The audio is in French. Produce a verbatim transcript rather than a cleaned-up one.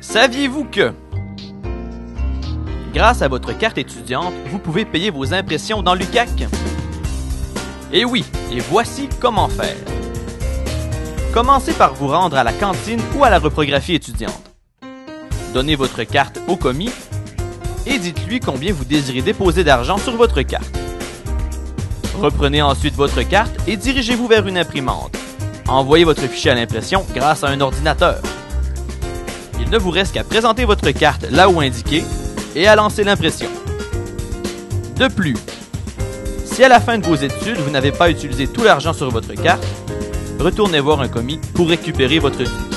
Saviez-vous que, grâce à votre carte étudiante, vous pouvez payer vos impressions dans l'U Q A C? Et oui, et voici comment faire. Commencez par vous rendre à la cantine ou à la reprographie étudiante. Donnez votre carte au commis et dites-lui combien vous désirez déposer d'argent sur votre carte. Reprenez ensuite votre carte et dirigez-vous vers une imprimante. Envoyez votre fichier à l'impression grâce à un ordinateur. Il ne vous reste qu'à présenter votre carte là où indiqué et à lancer l'impression. De plus, si à la fin de vos études vous n'avez pas utilisé tout l'argent sur votre carte, retournez voir un commis pour récupérer votre dû.